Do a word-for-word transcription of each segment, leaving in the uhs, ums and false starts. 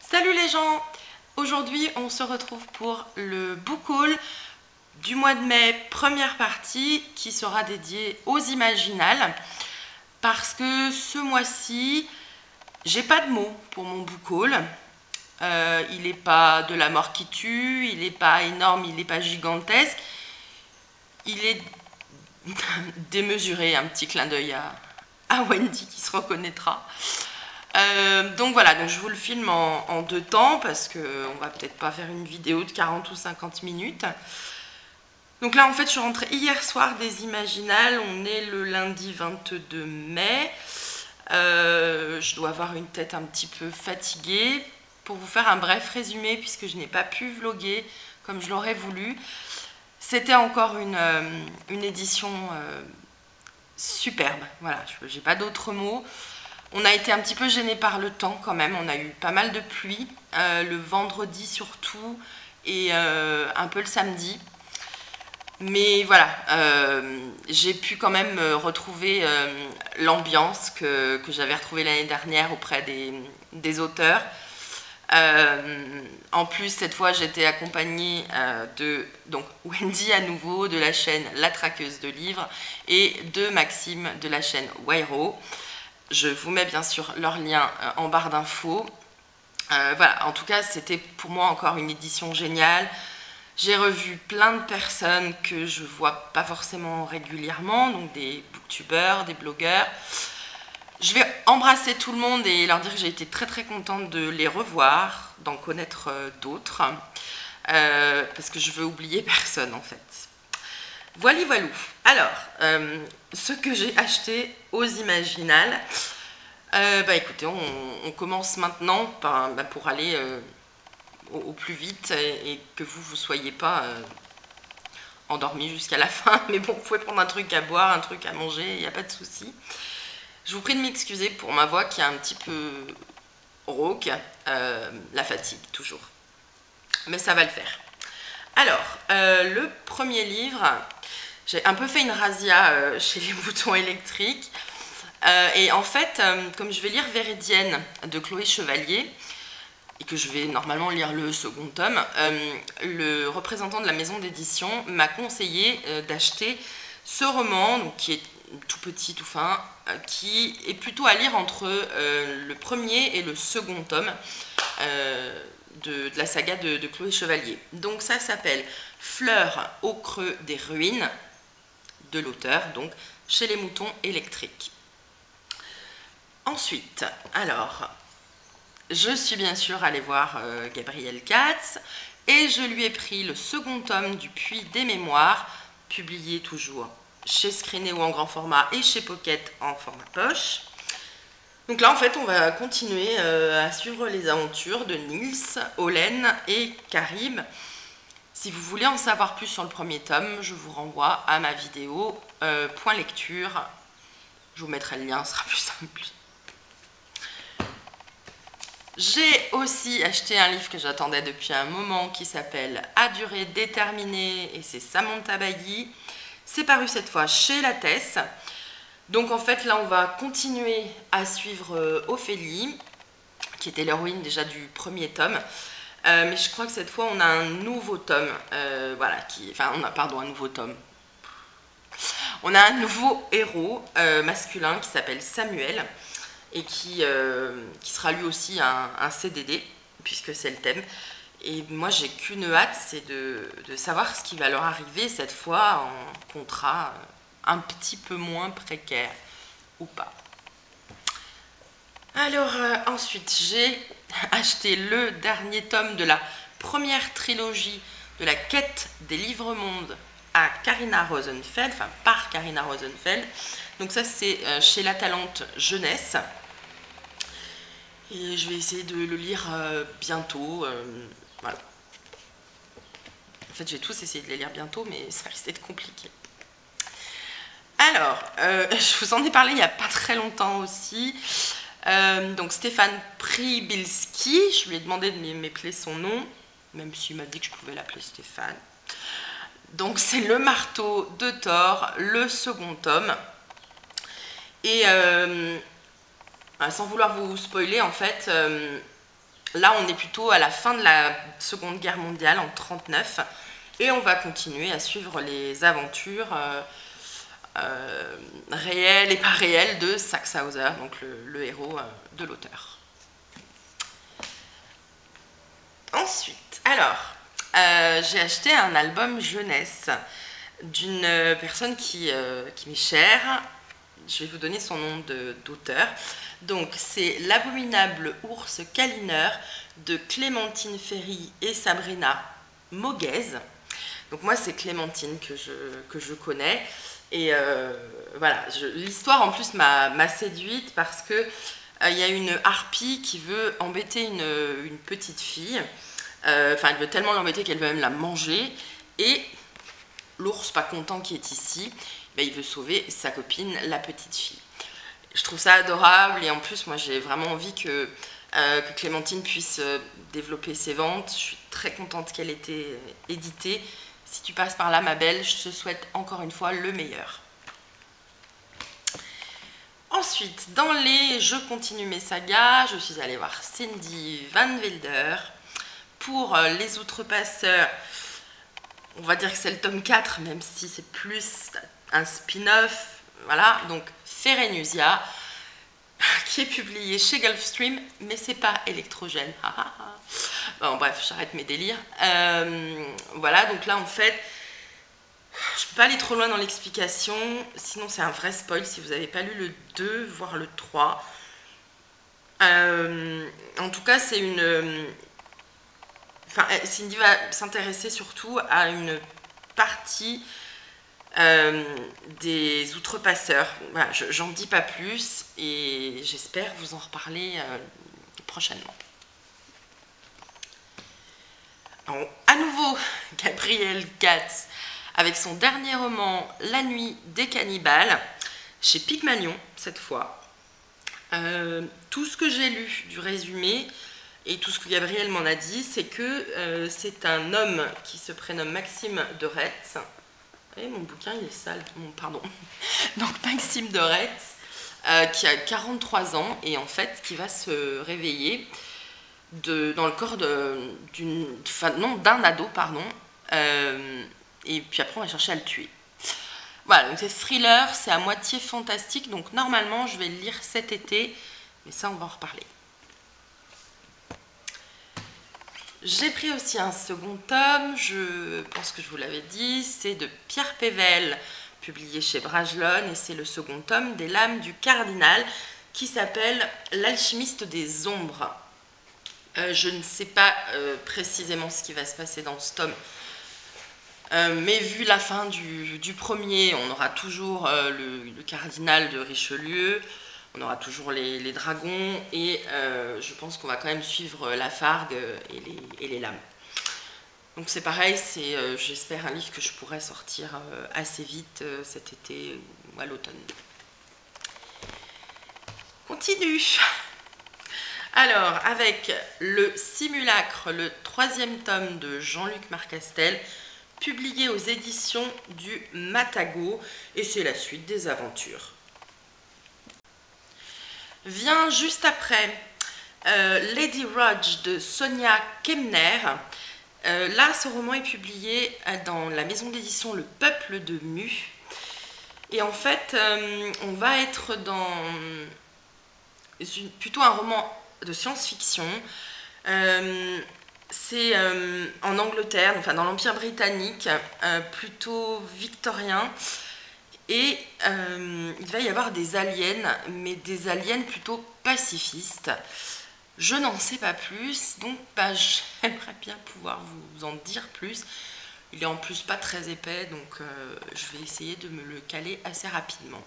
Salut les gens! Aujourd'hui on se retrouve pour le book haul du mois de mai, première partie qui sera dédiée aux imaginales parce que ce mois-ci j'ai pas de mots pour mon book haul. Euh, il n'est pas de la mort qui tue, il n'est pas énorme, il n'est pas gigantesque, il est démesuré, un petit clin d'œil à, à Wendy qui se reconnaîtra. Euh, donc voilà, donc je vous le filme en, en deux temps parce qu'on va peut-être pas faire une vidéo de quarante ou cinquante minutes. Donc là en fait je suis rentrée hier soir des Imaginales, on est le lundi vingt-deux mai. Euh, je dois avoir une tête un petit peu fatiguée. Pour vous faire un bref résumé, puisque je n'ai pas pu vloguer comme je l'aurais voulu, c'était encore une, euh, une édition euh, superbe. Voilà, j'ai pas d'autres mots. On a été un petit peu gêné par le temps quand même, on a eu pas mal de pluie, euh, le vendredi surtout, et euh, un peu le samedi. Mais voilà, euh, j'ai pu quand même retrouver euh, l'ambiance que, que j'avais retrouvée l'année dernière auprès des, des auteurs. Euh, en plus, cette fois, j'étais accompagnée euh, de donc, Wendy à nouveau, de la chaîne La Traqueuse de Livres, et de Maxime de la chaîne Wairo. Je vous mets bien sûr leur lien en barre d'infos. Euh, voilà, en tout cas, c'était pour moi encore une édition géniale. J'ai revu plein de personnes que je vois pas forcément régulièrement, donc des booktubeurs, des blogueurs. Je vais embrasser tout le monde et leur dire que j'ai été très très contente de les revoir, d'en connaître d'autres, euh, parce que je veux oublier personne en fait. Voilà, voilou. Alors, euh, ce que j'ai acheté aux Imaginales, euh, bah écoutez, on, on commence maintenant par, bah, pour aller euh, au, au plus vite et, et que vous vous soyez pas euh, endormi jusqu'à la fin. Mais bon, vous pouvez prendre un truc à boire, un truc à manger, il n'y a pas de souci. Je vous prie de m'excuser pour ma voix qui est un petit peu rauque, euh, la fatigue toujours. Mais ça va le faire. Alors, euh, le premier livre, j'ai un peu fait une razzia euh, chez les boutons électriques. Euh, et en fait, euh, comme je vais lire Véridienne de Chloé Chevalier, et que je vais normalement lire le second tome, euh, le représentant de la maison d'édition m'a conseillé euh, d'acheter ce roman, donc, qui est tout petit, tout fin, euh, qui est plutôt à lire entre euh, le premier et le second tome euh, de, de la saga de, de Chloé Chevalier. Donc ça s'appelle Fleurs au creux des ruines, de l'auteur, donc chez les moutons électriques. Ensuite, alors, je suis bien sûr allée voir euh, Gabriel Katz et je lui ai pris le second tome du Puits des Mémoires, publié toujours chez Scrinéo en grand format et chez Pocket en format poche. Donc là, en fait, on va continuer euh, à suivre les aventures de Nils, Olen et Karim. Si vous voulez en savoir plus sur le premier tome, je vous renvoie à ma vidéo euh, point lecture. Je vous mettrai le lien, ce sera plus simple. J'ai aussi acheté un livre que j'attendais depuis un moment qui s'appelle À durée déterminée et c'est Samantha Bailly. C'est paru cette fois chez Lattès. Donc en fait là on va continuer à suivre euh, Ophélie, qui était l'héroïne déjà du premier tome. Euh, mais je crois que cette fois on a un nouveau tome. Euh, voilà, qui, enfin on a, pardon, un nouveau tome. On a un nouveau héros euh, masculin qui s'appelle Samuel. Et qui, euh, qui sera lui aussi un, un C D D, puisque c'est le thème. Et moi, j'ai qu'une hâte, c'est de, de savoir ce qui va leur arriver cette fois en contrat un petit peu moins précaire, ou pas. Alors, euh, ensuite, j'ai acheté le dernier tome de la première trilogie de la quête des livres-mondes à Carina Rosenfeld, enfin par Carina Rosenfeld. Donc ça, c'est euh, chez La Talente Jeunesse. Et je vais essayer de le lire euh, bientôt. Euh, voilà. En fait, j'ai tous essayé de les lire bientôt, mais ça risque d'être compliqué. Alors, euh, je vous en ai parlé il n'y a pas très longtemps aussi. Euh, donc, Stéphane Przybilski, je lui ai demandé de m'épeler son nom, même s'il m'a dit que je pouvais l'appeler Stéphane. Donc, c'est Le Marteau de Thor, le second tome. Et... Euh, sans vouloir vous spoiler, en fait, euh, Là, on est plutôt à la fin de la Seconde Guerre mondiale, en trente-neuf, et on va continuer à suivre les aventures euh, euh, réelles et pas réelles de Sax Hauser, donc le, le héros euh, de l'auteur. Ensuite, alors, euh, j'ai acheté un album jeunesse d'une personne qui, euh, qui m'est chère. Je vais vous donner son nom d'auteur. Donc, c'est L'abominable ours câlineur de Clémentine Ferry et Sabrina Moguez. Donc, moi, c'est Clémentine que je, que je connais. Et euh, voilà, l'histoire en plus m'a séduite parce que euh, il y a une harpie qui veut embêter une, une petite fille. Euh, enfin, elle veut tellement l'embêter qu'elle veut même la manger. Et l'ours, pas content qui est ici, ben, il veut sauver sa copine, la petite fille. Je trouve ça adorable et en plus, moi, j'ai vraiment envie que, euh, que Clémentine puisse euh, développer ses ventes. Je suis très contente qu'elle ait été euh, éditée. Si tu passes par là, ma belle, je te souhaite encore une fois le meilleur. Ensuite, dans les « Je continue mes sagas », je suis allée voir Cindy Van Wilder pour euh, Les Outrepasseurs. On va dire que c'est le tome quatre, même si c'est plus un spin-off. Voilà, donc Ferenusia, qui est publié chez Gulfstream, mais c'est pas électrogène. Bon, bref, j'arrête mes délires. Euh, voilà, donc là, en fait, je peux pas aller trop loin dans l'explication, sinon c'est un vrai spoil si vous n'avez pas lu le deux, voire le trois. Euh, en tout cas, c'est une... Enfin, Cindy va s'intéresser surtout à une partie euh, des outrepasseurs. Voilà, j'en dis pas plus et j'espère vous en reparler euh, prochainement. Alors, à nouveau, Gabrielle Katz avec son dernier roman La nuit des cannibales, chez Pygmalion cette fois. Euh, tout ce que j'ai lu du résumé et tout ce que Gabrielle m'en a dit, c'est que euh, c'est un homme qui se prénomme Maxime de Retz. Et mon bouquin, il est sale. Bon, pardon. Donc, Maxime de Retz, euh, qui a quarante-trois ans et en fait, qui va se réveiller de, dans le corps d'une, enfin, non, d'un ado, pardon. Euh, et puis après, on va chercher à le tuer. Voilà, donc c'est thriller, c'est à moitié fantastique. Donc, normalement, je vais le lire cet été. Mais ça, on va en reparler. J'ai pris aussi un second tome, je pense que je vous l'avais dit, c'est de Pierre Pével, publié chez Bragelonne, et c'est le second tome des Lames du Cardinal, qui s'appelle L'alchimiste des ombres. Euh, je ne sais pas euh, précisément ce qui va se passer dans ce tome, euh, mais vu la fin du, du premier, on aura toujours euh, le, le cardinal de Richelieu, on aura toujours les, les dragons et euh, je pense qu'on va quand même suivre la Fargue et les, et les lames. Donc c'est pareil, c'est euh, j'espère un livre que je pourrai sortir euh, assez vite euh, cet été ou à l'automne. Continue. Alors avec le Simulacre, le troisième tome de Jean-Luc Marcastel, publié aux éditions du Matagot, et c'est la suite des aventures. Vient juste après euh, Lady Rodge de Sonia Kemner. Euh, là, ce roman est publié dans la maison d'édition Le Peuple de Mu. Et en fait, euh, on va être dans une, plutôt un roman de science-fiction. Euh, C'est euh, en Angleterre, enfin dans l'Empire britannique, euh, plutôt victorien. Et euh, il va y avoir des aliens, mais des aliens plutôt pacifistes. Je n'en sais pas plus, donc bah, j'aimerais bien pouvoir vous en dire plus. Il est en plus pas très épais, donc euh, je vais essayer de me le caler assez rapidement.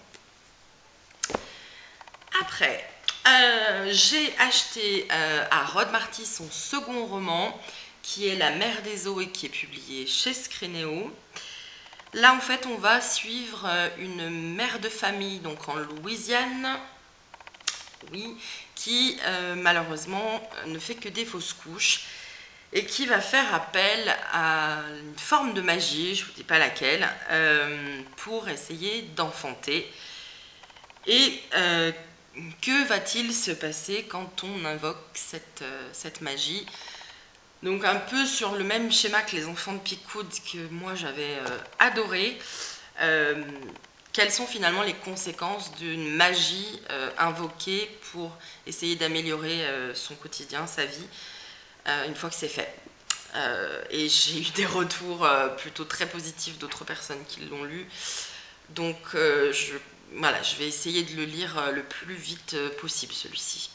Après, euh, j'ai acheté euh, à Rod Marty son second roman, qui est La mer des eaux et qui est publié chez Scrineo. Là, en fait, on va suivre une mère de famille, donc en Louisiane, oui, qui euh, malheureusement ne fait que des fausses couches et qui va faire appel à une forme de magie, je ne vous dis pas laquelle, euh, pour essayer d'enfanter. Et euh, que va-t-il se passer quand on invoque cette, euh, cette magie? Donc un peu sur le même schéma que les enfants de Pickwood que moi j'avais euh, adoré. Euh, quelles sont finalement les conséquences d'une magie euh, invoquée pour essayer d'améliorer euh, son quotidien, sa vie, euh, une fois que c'est fait. Euh, et j'ai eu des retours euh, plutôt très positifs d'autres personnes qui l'ont lu. Donc euh, je, voilà, je vais essayer de le lire euh, le plus vite euh, possible, celui-ci.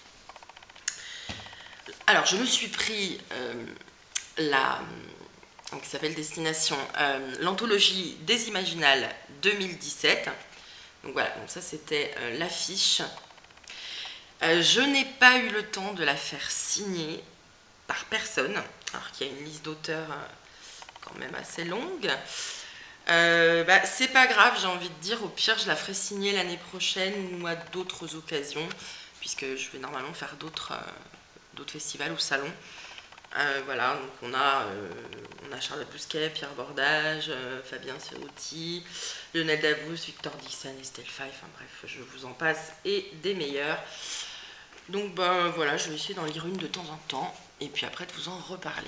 Alors, je me suis pris euh, la, donc, qui s'appelle Destination, euh, l'anthologie des Imaginales deux mille dix-sept. Donc voilà, donc ça c'était euh, l'affiche. Euh, je n'ai pas eu le temps de la faire signer par personne, alors qu'il y a une liste d'auteurs euh, quand même assez longue. Euh, bah, c'est pas grave, j'ai envie de dire, au pire je la ferai signer l'année prochaine ou à d'autres occasions, puisque je vais normalement faire d'autres euh, d'autres festivals ou salons. Euh, voilà, donc on a, euh, on a Charlotte Bousquet, Pierre Bordage, euh, Fabien Cerutti, Lionel Dabous, Victor Dixon, Estelle Faye, enfin bref, je vous en passe, et des meilleurs. Donc ben voilà, je vais essayer d'en lire une de temps en temps, et puis après de vous en reparler.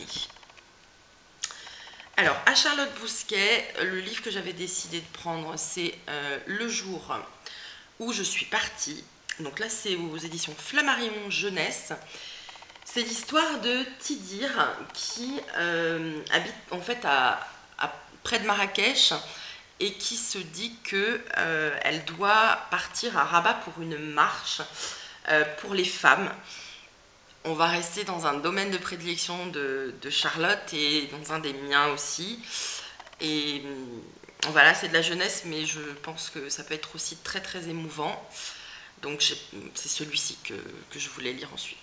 Alors, à Charlotte Bousquet, le livre que j'avais décidé de prendre, c'est euh, Le jour où je suis partie. Donc là, c'est aux éditions Flammarion Jeunesse. C'est l'histoire de Tidir qui euh, habite en fait à, à, près de Marrakech et qui se dit qu'elle euh, doit partir à Rabat pour une marche euh, pour les femmes. On va rester dans un domaine de prédilection de, de Charlotte et dans un des miens aussi. Et voilà, c'est de la jeunesse, mais je pense que ça peut être aussi très très émouvant. Donc c'est celui-ci que, que je voulais lire ensuite.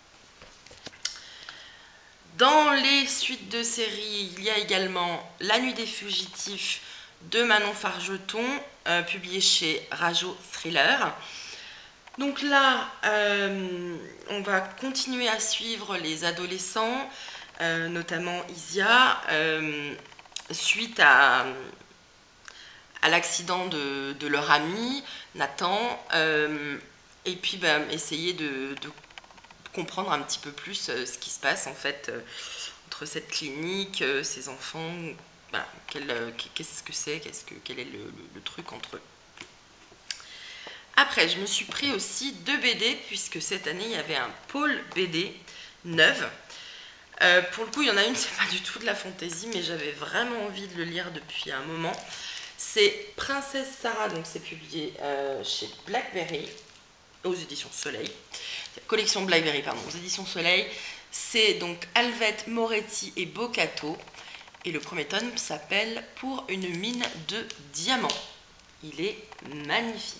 Dans les suites de séries, il y a également La Nuit des Fugitifs de Manon Fargeton, euh, publié chez Rajo Thriller. Donc là, euh, on va continuer à suivre les adolescents, euh, notamment Isia, euh, suite à, à l'accident de, de leur ami, Nathan, euh, et puis bah, essayer de, de comprendre un petit peu plus euh, ce qui se passe en fait euh, entre cette clinique, euh, ces enfants, voilà, euh, qu'est-ce que c'est, qu'est-ce que, quel est le, le, le truc entre eux. Après, je me suis pris aussi deux B D, puisque cette année, il y avait un pôle B D neuve. Euh, pour le coup, il y en a une, c'est pas du tout de la fantaisie, mais j'avais vraiment envie de le lire depuis un moment. C'est Princesse Sarah, donc c'est publié euh, chez Blackberry, aux éditions Soleil. Collection Blackberry, pardon, aux éditions Soleil. C'est donc Alvette, Moretti et Boccato. Et le premier tome s'appelle Pour une mine de diamants. Il est magnifique.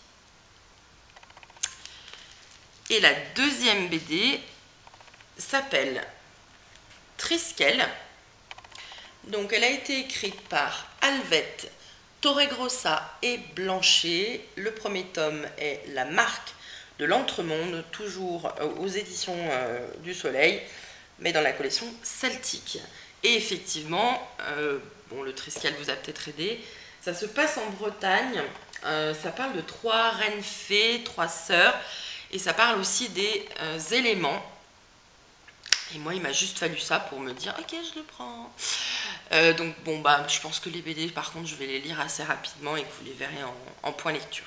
Et la deuxième B D s'appelle Triskel. Donc elle a été écrite par Alvette, Torregrossa et Blanchet. Le premier tome est La marque de l'entremonde, toujours aux éditions euh, du Soleil, mais dans la collection celtique. Et effectivement, euh, bon, le Triskel vous a peut-être aidé, ça se passe en Bretagne, euh, ça parle de trois reines fées, trois sœurs, et ça parle aussi des euh, éléments. Et moi, il m'a juste fallu ça pour me dire, ok, je le prends. Euh, donc bon, bah, je pense que les B D, par contre, je vais les lire assez rapidement et que vous les verrez en, en point lecture.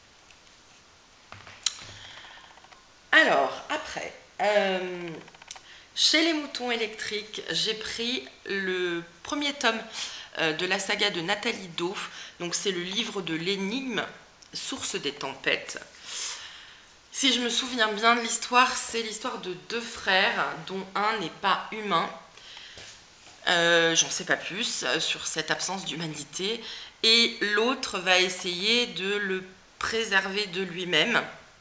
Alors, après, euh, chez les moutons électriques, j'ai pris le premier tome euh, de la saga de Nathalie Dauf. Donc c'est le livre de l'énigme, Source des tempêtes. Si je me souviens bien de l'histoire, c'est l'histoire de deux frères dont un n'est pas humain. Euh, j'en sais pas plus euh, sur cette absence d'humanité. Et l'autre va essayer de le préserver de lui-même.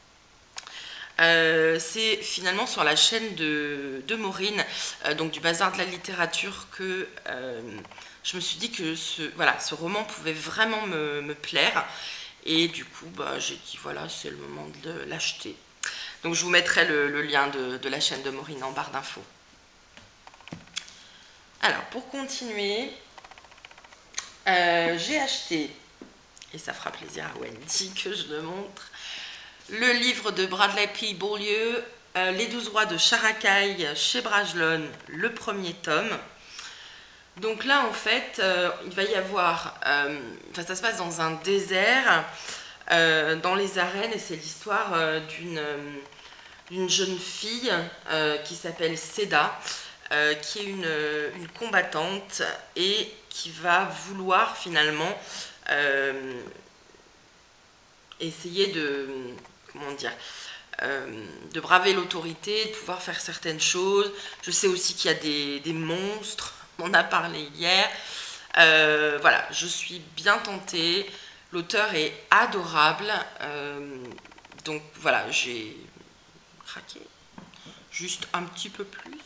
Euh, c'est finalement sur la chaîne de, de Maureen, euh, donc du Bazar de la littérature, que euh, je me suis dit que ce, voilà, ce roman pouvait vraiment me, me plaire. Et du coup, bah, j'ai dit voilà, c'est le moment de l'acheter. Donc je vous mettrai le, le lien de, de la chaîne de Maureen en barre d'infos. Alors, pour continuer, euh, j'ai acheté, et ça fera plaisir à Wendy que je le montre, le livre de Bradley P. Beaulieu, euh, Les douze rois de Characaille chez Bragelonne, le premier tome. Donc là, en fait, euh, il va y avoir... Euh, enfin, ça se passe dans un désert, euh, dans les arènes, et c'est l'histoire euh, d'une d'une jeune fille euh, qui s'appelle Seda, euh, qui est une, une combattante et qui va vouloir finalement euh, essayer de... comment dire euh, de braver l'autorité, de pouvoir faire certaines choses. Je sais aussi qu'il y a des, des monstres, on en a parlé hier. Euh, voilà, je suis bien tentée. L'auteur est adorable. Euh, donc voilà, j'ai craqué. Juste un petit peu plus.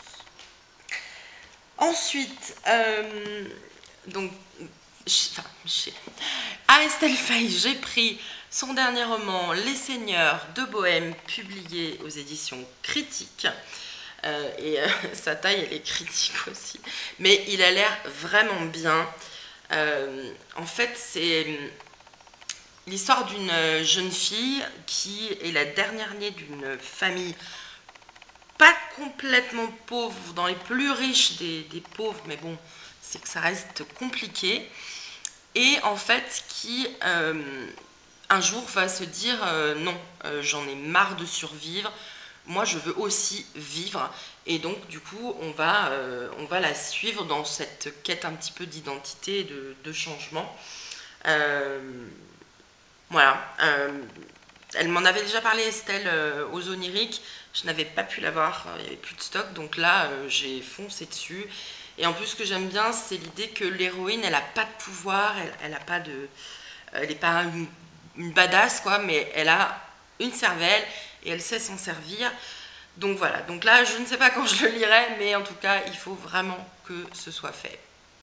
Ensuite, euh, donc, enfin, chez... à Estelle Faye, j'ai pris son dernier roman, Les Seigneurs de Bohême, publié aux éditions Critiques. Euh, et euh, sa taille, elle est critique aussi. Mais il a l'air vraiment bien. Euh, en fait, c'est l'histoire d'une jeune fille qui est la dernière née d'une famille pas complètement pauvre, dans les plus riches des, des pauvres, mais bon, c'est que ça reste compliqué. Et en fait, qui euh, un jour va se dire euh, non, euh, j'en ai marre de survivre, moi je veux aussi vivre. Et donc du coup on va, euh, on va la suivre dans cette quête un petit peu d'identité et de, de changement. Euh, voilà. Euh, elle m'en avait déjà parlé, Estelle, euh, aux oniriques. Je n'avais pas pu l'avoir, il n'y avait plus de stock, donc là euh, j'ai foncé dessus. Et en plus, ce que j'aime bien, c'est l'idée que l'héroïne, elle n'a pas de pouvoir, elle, elle a pas de, elle n'est pas une, une badass, quoi, mais elle a une cervelle et elle sait s'en servir. Donc voilà, donc là, je ne sais pas quand je le lirai, mais en tout cas, il faut vraiment que ce soit fait.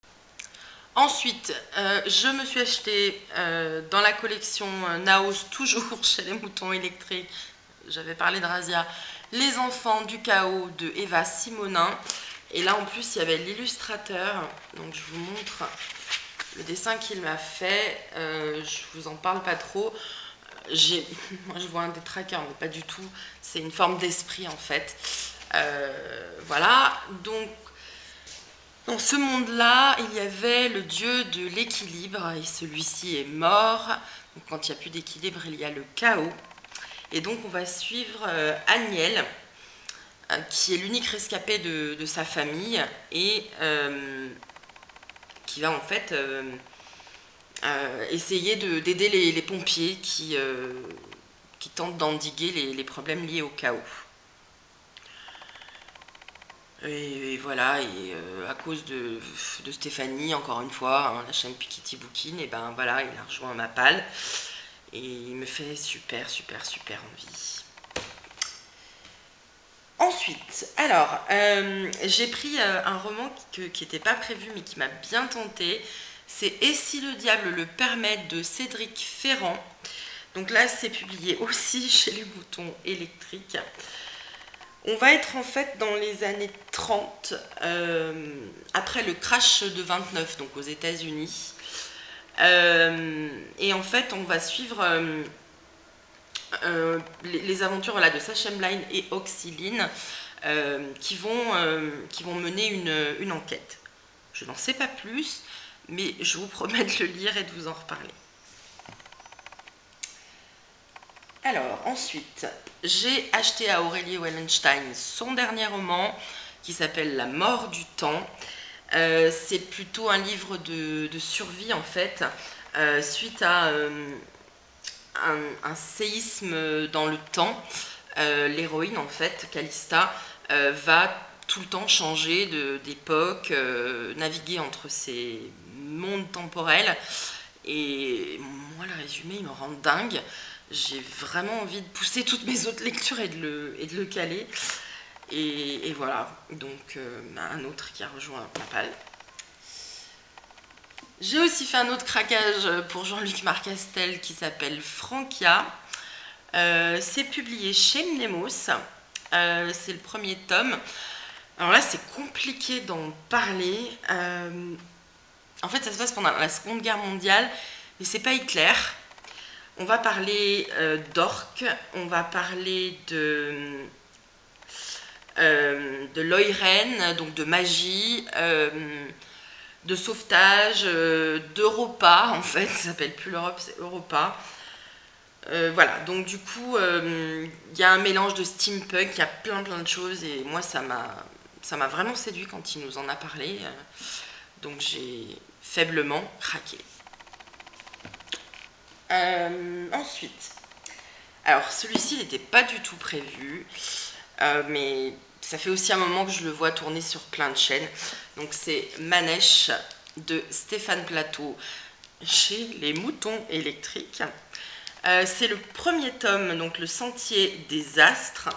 Ensuite, euh, je me suis acheté euh, dans la collection euh, Naos, toujours chez les moutons électriques, j'avais parlé de Razia, Les enfants du chaos de Eva Simonin. Et là, en plus, il y avait l'illustrateur, donc je vous montre le dessin qu'il m'a fait. Euh, je vous en parle pas trop. Moi, je vois un détraqueur, mais pas du tout. C'est une forme d'esprit, en fait. Euh, voilà, donc dans ce monde-là, il y avait le dieu de l'équilibre, et celui-ci est mort. Donc, quand il n'y a plus d'équilibre, il y a le chaos. Et donc, on va suivre euh, Agnelle, euh, qui est l'unique rescapé de, de sa famille, et euh, qui va en fait euh, euh, essayer d'aider les, les pompiers qui, euh, qui tentent d'endiguer les, les problèmes liés au chaos. Et, et voilà, et euh, à cause de, de Stéphanie, encore une fois, hein, la chaîne Pikiti Bookin, et ben voilà, il a rejoint ma palle. Et il me fait super, super, super envie. Ensuite, alors, euh, j'ai pris euh, un roman que, qui n'était pas prévu, mais qui m'a bien tenté. C'est « Et si le diable le permet » de Cédric Ferrand. Donc là, c'est publié aussi chez les moutons électriques. On va être en fait dans les années trente, euh, après le crash de vingt-neuf, donc aux États-Unis. Euh, et en fait, on va suivre euh, euh, les, les aventures voilà, de Sachem Line et Oxyline euh, qui, vont, euh, qui vont mener une, une enquête. Je n'en sais pas plus, mais je vous promets de le lire et de vous en reparler. Alors, ensuite, j'ai acheté à Aurélie Wallenstein son dernier roman qui s'appelle La mort du temps. Euh, c'est plutôt un livre de, de survie en fait, euh, suite à euh, un, un séisme dans le temps. Euh, L'héroïne en fait, Calista, euh, va tout le temps changer d'époque, euh, naviguer entre ces mondes temporels. Et moi, le résumé, il me rend dingue. J'ai vraiment envie de pousser toutes mes autres lectures et de le, et de le caler. Et, et voilà, donc euh, un autre qui a rejoint ma palle. J'ai aussi fait un autre craquage pour Jean-Luc Marcastel qui s'appelle Frankia. Euh, c'est publié chez Mnemos. Euh, c'est le premier tome. Alors là, c'est compliqué d'en parler. Euh, en fait, ça se passe pendant la Seconde Guerre mondiale, mais c'est pas Hitler. On va parler euh, d'orques, on va parler de, euh, de l'Oiren, donc de magie, euh, de sauvetage, euh, d'Europa, en fait, ça s'appelle plus l'Europe, c'est Europa. Euh, voilà, donc du coup, il euh, y a un mélange de steampunk, il y a plein plein de choses, et moi ça m'a ça m'a vraiment séduit quand il nous en a parlé, euh, donc j'ai faiblement craqué. Euh, ensuite, alors celui-ci n'était pas du tout prévu, euh, mais ça fait aussi un moment que je le vois tourner sur plein de chaînes, donc c'est Manèche de Stéphane Plateau chez Les Moutons Électriques. Euh, c'est le premier tome, donc Le Sentier des Astres.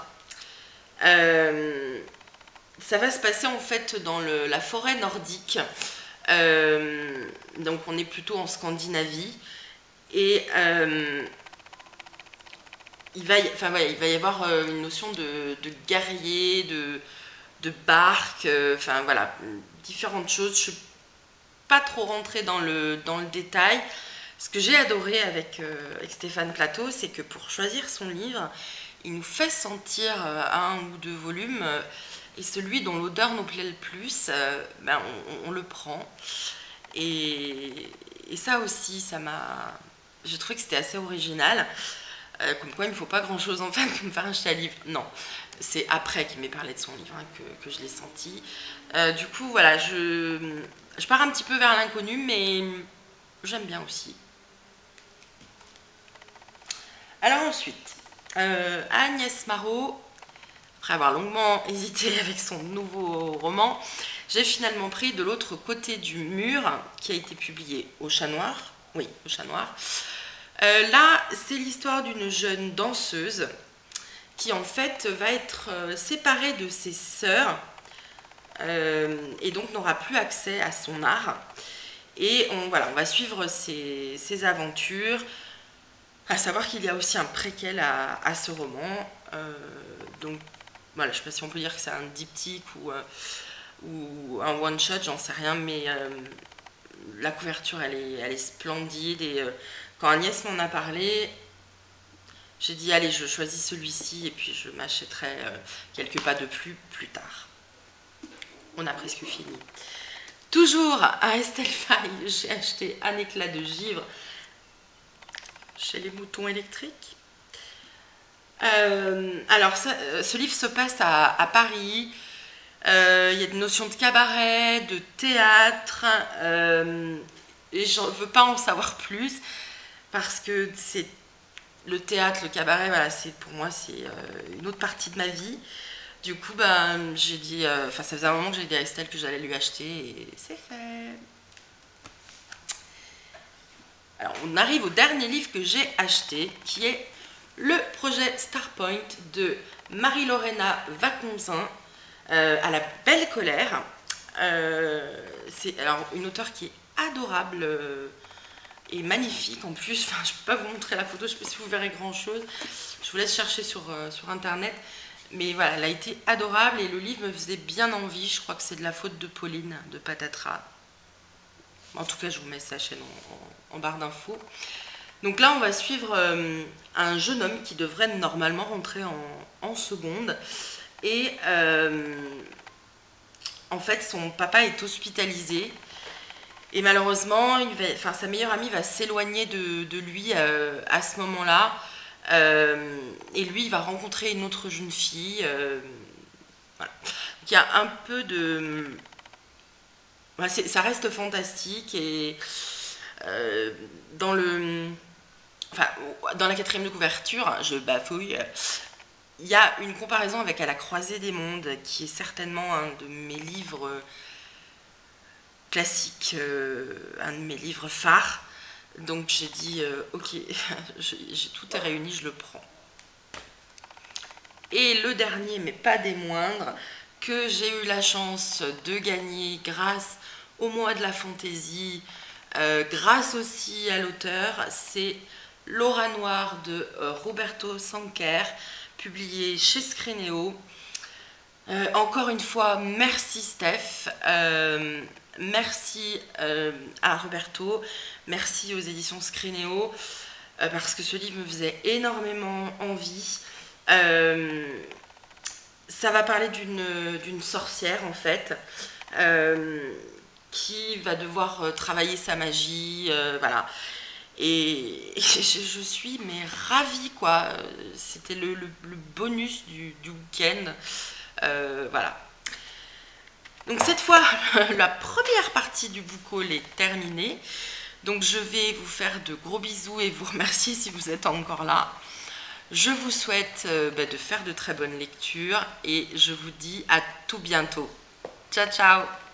Euh, ça va se passer en fait dans le, la forêt nordique. Euh, donc on est plutôt en Scandinavie. Et euh, il, va y, enfin, ouais, il va y avoir euh, une notion de, de guerrier, de, de barque, euh, enfin voilà, différentes choses. Je ne suis pas trop rentrée dans le, dans le détail. Ce que j'ai adoré avec, euh, avec Stéphane Plateau, c'est que pour choisir son livre, il nous fait sentir euh, un ou deux volumes, euh, et celui dont l'odeur nous plaît le plus, euh, ben, on, on le prend. Et, et ça aussi, ça m'a... J'ai trouvé que c'était assez original. Euh, comme quoi, il ne faut pas grand-chose en fait pour me faire acheter un livre. Non, c'est après qu'il m'ait parlé de son livre hein, que, que je l'ai senti. Euh, du coup, voilà, je, je pars un petit peu vers l'inconnu, mais j'aime bien aussi. Alors ensuite, euh, Agnès Marot, après avoir longuement hésité avec son nouveau roman, j'ai finalement pris De l'autre côté du mur, qui a été publié au Chat Noir. Oui, au Chat Noir. Euh, là, c'est l'histoire d'une jeune danseuse qui en fait va être euh, séparée de ses sœurs euh, et donc n'aura plus accès à son art. Et on, voilà, on va suivre ses, ses aventures. À savoir qu'il y a aussi un préquel à, à ce roman. Euh, donc voilà, je ne sais pas si on peut dire que c'est un diptyque ou, euh, ou un one-shot, j'en sais rien, mais euh, la couverture, elle est, elle est splendide. Et euh, quand Agnès m'en a parlé, j'ai dit, allez, je choisis celui-ci et puis je m'achèterai euh, quelques pas de plus plus tard. On a presque fini. Toujours à Estelle Faye, j'ai acheté Un éclat de givre chez Les Moutons Électriques. Euh, alors, ça, ce livre se passe à, à Paris. Euh, il y a des notions de cabaret, de théâtre, euh, et je ne veux pas en savoir plus parce que c'est le théâtre, le cabaret, voilà, c'est pour moi c'est euh, une autre partie de ma vie. Du coup, ben, j'ai dit, enfin, euh, ça faisait un moment que j'ai dit à Estelle que j'allais lui acheter et c'est fait. Alors, on arrive au dernier livre que j'ai acheté, qui est le projet Starpoint de Marie-Lorena Vaconssin, euh, à la belle colère. Euh, c'est alors une auteure qui est adorable euh, et magnifique en plus. Enfin, je ne peux pas vous montrer la photo, je ne sais pas si vous verrez grand chose. Je vous laisse chercher sur, euh, sur internet. Mais voilà, elle a été adorable et le livre me faisait bien envie. Je crois que c'est de la faute de Pauline de Patatras. En tout cas, je vous mets sa chaîne en, en, en barre d'infos. Donc là, on va suivre euh, un jeune homme qui devrait normalement rentrer en, en seconde. Et euh, en fait, son papa est hospitalisé. Et malheureusement, il va, enfin, sa meilleure amie va s'éloigner de, de lui euh, à ce moment-là. Euh, et lui, il va rencontrer une autre jeune fille. Euh, voilà. Donc, il y a un peu de... Voilà, ça reste fantastique. Et euh, dans le... Enfin, dans la quatrième de couverture, je bafouille, il y a une comparaison avec À la croisée des mondes, qui est certainement un de mes livres classiques, euh, un de mes livres phares. Donc j'ai dit, euh, ok, j'ai tout est réuni, je le prends. Et le dernier, mais pas des moindres, que j'ai eu la chance de gagner grâce au mois de la fantaisie, euh, grâce aussi à l'auteur, c'est L'aura noire de euh, Roberto Sanquer, publié chez Scrinéo. Euh, encore une fois, merci Steph, euh, merci euh, à Roberto, merci aux éditions Scrinéo. euh, parce que ce livre me faisait énormément envie. Euh, ça va parler d'une d'une sorcière en fait, euh, qui va devoir euh, travailler sa magie, euh, voilà. Et, et je, je suis mais ravie quoi. C'était le, le, le bonus du, du week-end. Euh, voilà. Donc cette fois, la première partie du book haul est terminée. Donc je vais vous faire de gros bisous et vous remercier si vous êtes encore là. Je vous souhaite euh, bah, de faire de très bonnes lectures et je vous dis à tout bientôt. Ciao ciao.